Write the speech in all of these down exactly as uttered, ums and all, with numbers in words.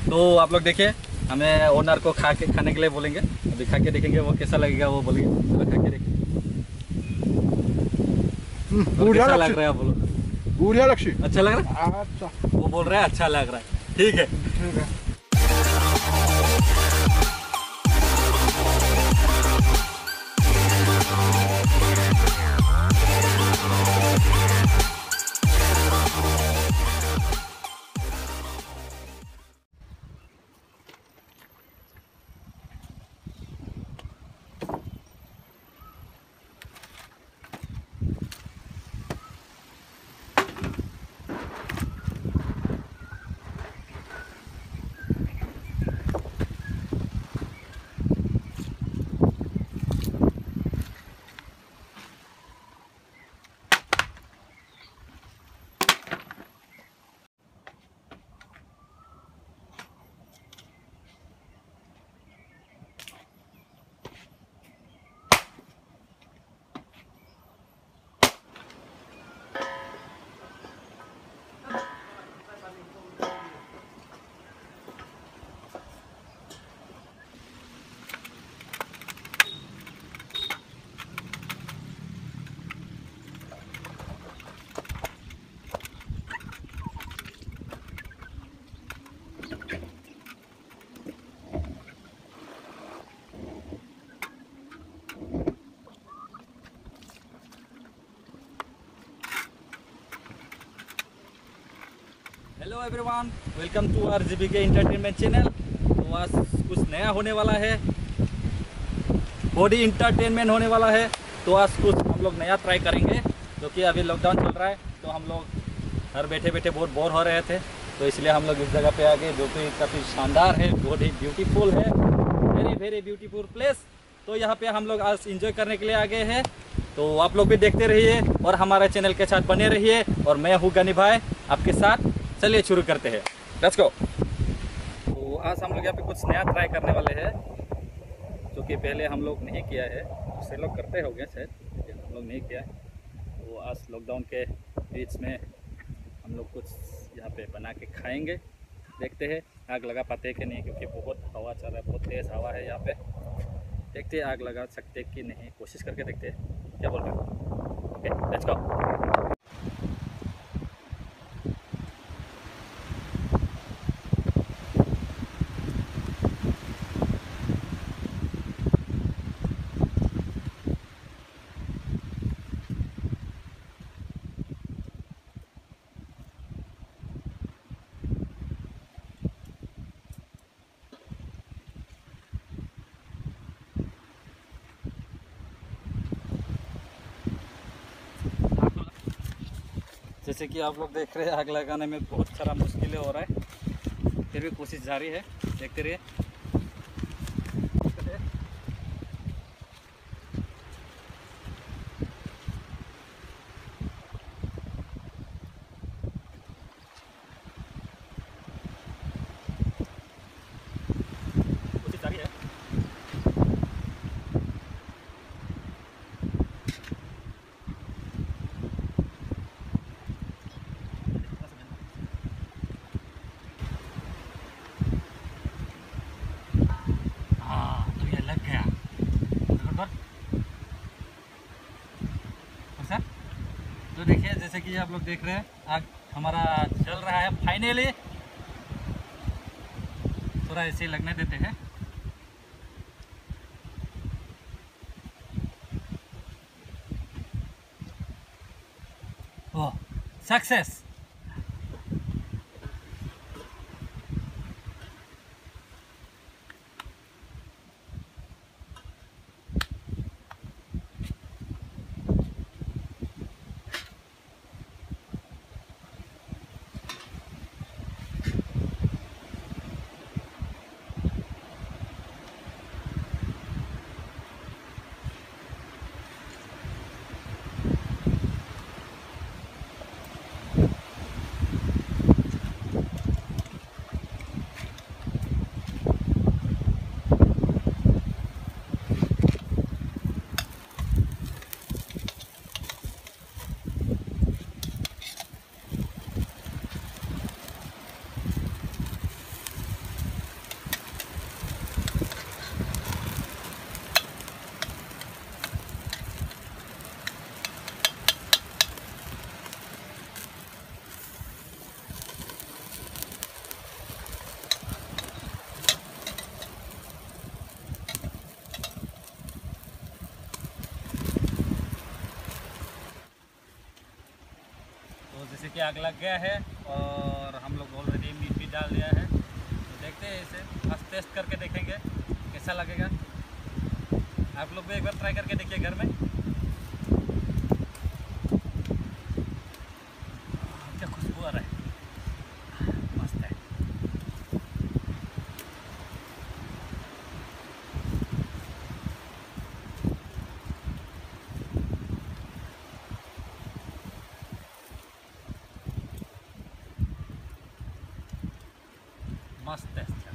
तो आप लोग देखिए, हमें ओनर को खा के खाने के लिए बोलेंगे। अभी खा के देखेंगे वो कैसा लगेगा, वो बोलेंगे। चलो खा के देखिए तो बढ़िया कैसा लग लग रहा है, आप बोलो। बढ़िया लक्ष्य। अच्छा लग रहा है? अच्छा वो बोल रहा है अच्छा लग रहा है। ठीक है। ठीक है। Hello everyone, welcome to R G B K entertainment channel. तो आज कुछ नया होने वाला है, बॉडी इंटरटेनमेंट होने वाला है। तो आज कुछ हम लोग नया ट्राई करेंगे, क्योंकि अभी लॉकडाउन चल रहा है। तो हम लोग घर बैठे बैठे बहुत बोर हो रहे थे, तो इसलिए हम लोग इस जगह पे आ गए, जो कि काफ़ी शानदार है, बहुत ही ब्यूटीफुल है, वेरी वेरी ब्यूटीफुल प्लेस। तो यहाँ पे हम लोग आज इंजॉय करने के लिए आ गए हैं। तो आप लोग भी देखते रहिए और हमारे चैनल के साथ बने रहिए। और मैं हूँ गनी भाई आपके साथ। चलिए शुरू करते हैं, लेट्स गो। तो आज हम लोग यहाँ पे कुछ नया ट्राई करने वाले हैं, जो कि पहले हम लोग नहीं किया है। उससे लोग करते हो गए शायद, लेकिन हम लोग नहीं किया है। तो आज लॉकडाउन के बीच में हम लोग कुछ यहाँ पे बना के खाएंगे। देखते हैं आग लगा पाते हैं कि नहीं, क्योंकि बहुत हवा चल रहा है, बहुत तेज़ हवा है यहाँ पे। देखते हैं आग लगा सकते कि नहीं, कोशिश करके देखते हैं। क्या बोल रहे हो? Okay, let's go. जैसे कि आप लोग देख रहे हैं, आग लगाने में बहुत सारा मुश्किलें हो रहा है, फिर भी कोशिश जारी है। देखते रहिए। कोशिश जारी है। हाँ, तो ये लग गया। सर, तो देखिए, जैसे कि आप लोग देख रहे हैं, आग हमारा जल रहा है फाइनली। थोड़ा ऐसे ही लगने देते हैं। Oh, success. आग लग गया है और हम लोग ऑलरेडी मीट भी डाल दिया है। तो देखते हैं इसे, बस टेस्ट करके देखेंगे कैसा लगेगा। आप लोग भी एक बार ट्राई करके देखिए घर में। क्या खुशबू आ रहा है, मस्त है। मस्त टेस्ट है।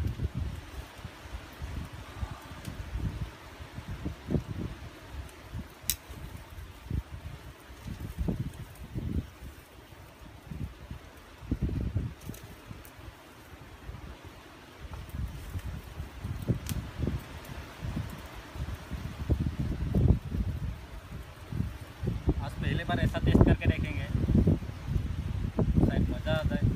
आज पहली बार ऐसा टेस्ट करके देखेंगे, शायद मज़ा आता है।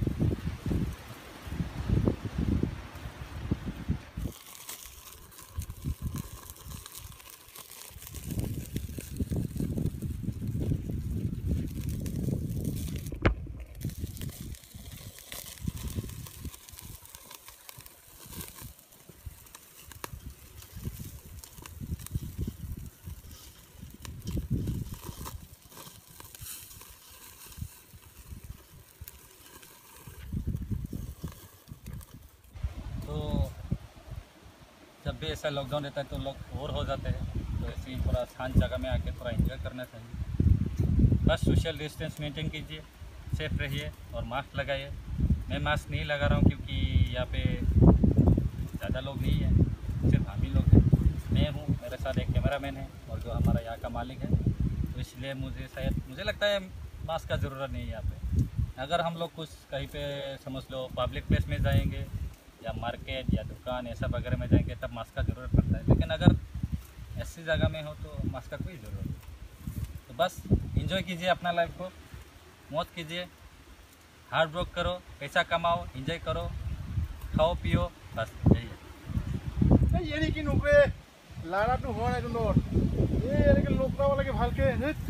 जब भी ऐसा लॉकडाउन रहता है तो लोग बोर हो जाते हैं, तो ऐसे ही थोड़ा शांत जगह में आके थोड़ा एंजॉय करना चाहिए। बस सोशल डिस्टेंस मेंटेन कीजिए, सेफ रहिए और मास्क लगाइए। मैं मास्क नहीं लगा रहा हूँ क्योंकि यहाँ पे ज़्यादा लोग नहीं हैं, सिर्फ हम ही लोग हैं। मैं हूँ, मेरे साथ एक कैमरामैन है और जो हमारा यहाँ का मालिक है, तो इसलिए मुझे शायद मुझे लगता है मास्क का ज़रूरत नहीं है यहाँ पे। अगर हम लोग कुछ कहीं पे समझ लो पब्लिक प्लेस में जाएंगे या मार्केट या दुकान ऐसा वगैरह में जाएंगे तब मास्क का ज़रूरत पड़ता है, लेकिन अगर ऐसी जगह में हो तो मास्क का कोई ज़रूरत नहीं। तो बस एंजॉय कीजिए अपना लाइफ को, मौज कीजिए, हार्ड वर्क करो, पैसा कमाओ, एंजॉय करो, खाओ पियो, बस यही ये नहीं कि नुकरे लारा तो हो ना तो नोट ये यार के लोकरा वाला के भालके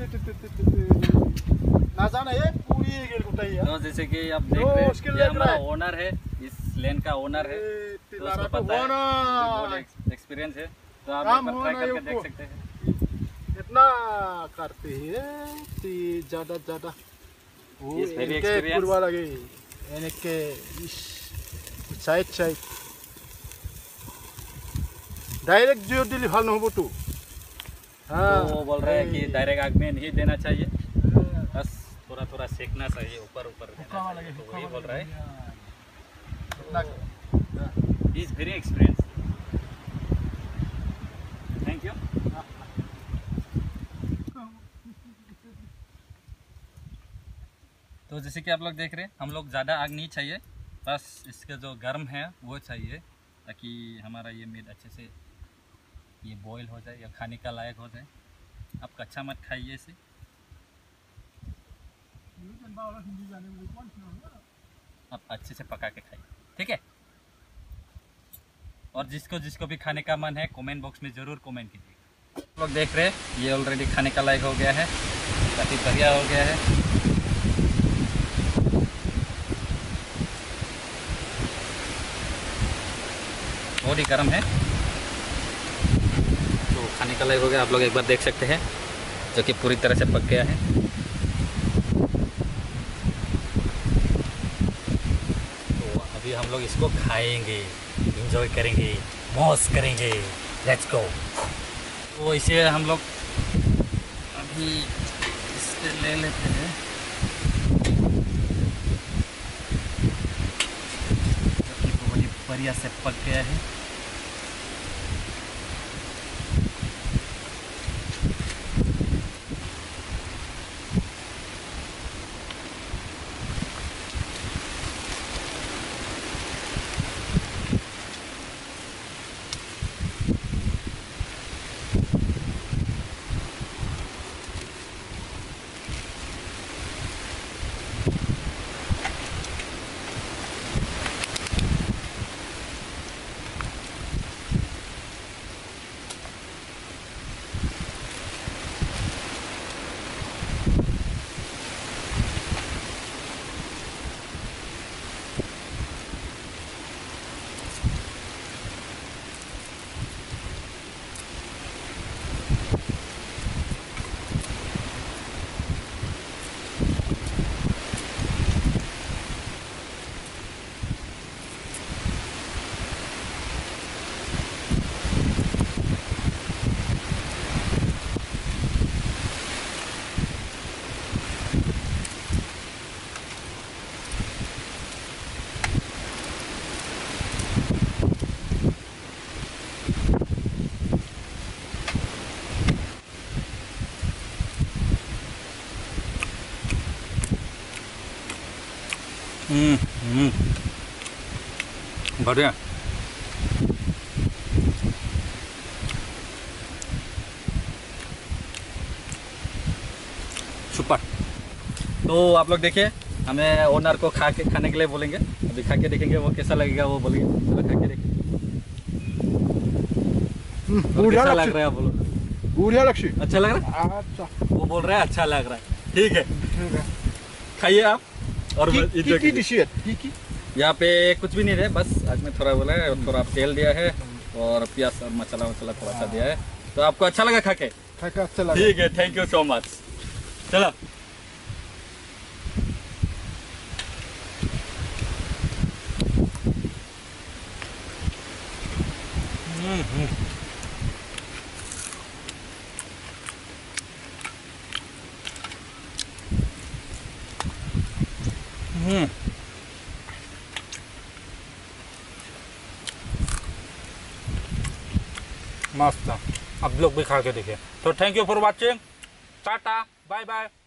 ना जाना ये पूरी गेल कुटाई है। तो जैसे कि आप देख रहे हैं ये हमारा ओनर है, इस लेन का ओनर है, तो उसको पता है, एक्सपीरियंस है, तो आप एक बार ट्राई करके देख सकते हैं। इतना करते हैं ती ज्यादा ज्यादा वो इनके पूर्वा लगे इनके साइड साइड डायरेक्ट जो दिली भाल न हो तो हाँ, तो वो बोल रहे हैं कि डायरेक्ट आग में नहीं देना चाहिए, बस थोड़ा थोड़ा सेकना चाहिए, ऊपर ऊपर देना चाहिए, तो वही बोल रहा है। He is very experience, thank you. तो जैसे कि आप लोग देख रहे हैं, हम लोग ज़्यादा आग नहीं चाहिए, बस इसके जो गर्म है वो चाहिए, ताकि हमारा ये मीट अच्छे से ये बॉईल हो जाए या खाने का लायक हो जाए। आप कच्चा मत खाइए इसे, आप अच्छे से पका के खाइए, ठीक है। और जिसको जिसको भी खाने का मन है कमेंट बॉक्स में ज़रूर कमेंट कीजिए। आप लोग देख रहे हैं ये ऑलरेडी खाने का लायक हो गया है, काफ़ी बढ़िया हो गया है। बहुत ही गर्म है, तो खाने का लायक हो गया। आप लोग एक बार देख सकते हैं, जो कि पूरी तरह से पक गया है। तो अभी हम लोग इसको खाएंगे, एंजॉय करेंगे, मौज करेंगे, लेट्स गो। तो इसे हम लोग अभी इससे ले लेते हैं, जो कि बहुत ही बढ़िया से पक गया है। बढ़िया। सुपर। तो आप लोग देखिए, हमें ओनर को खा के खाने के लिए बोलेंगे, अभी खा के देखेंगे वो कैसा लगेगा, वो बोलेंगे। चलो खा के देखिए। और बढ़िया कैसा लग लग रहा है आप बोलो। बढ़िया लक्ष्य। अच्छा लग रहा है? अच्छा वो बोल रहा है अच्छा लग रहा है। ठीक है, ठीक है। खाइए आप। और की enjoy की की कीजिए। डिश है? की की यहाँ पे कुछ भी नहीं है, बस आज मैं थोड़ा बोला है, थोड़ा तेल दिया है और प्याज और मसाला वसाला थोड़ा सा दिया है। तो आपको अच्छा लगा खा के? खा के अच्छा लगा। ठीक है, थैंक यू सो मच। चलो। हम्म मस्त। अब लोग भी खा के देखिए। तो thank you for watching. Tata bye bye.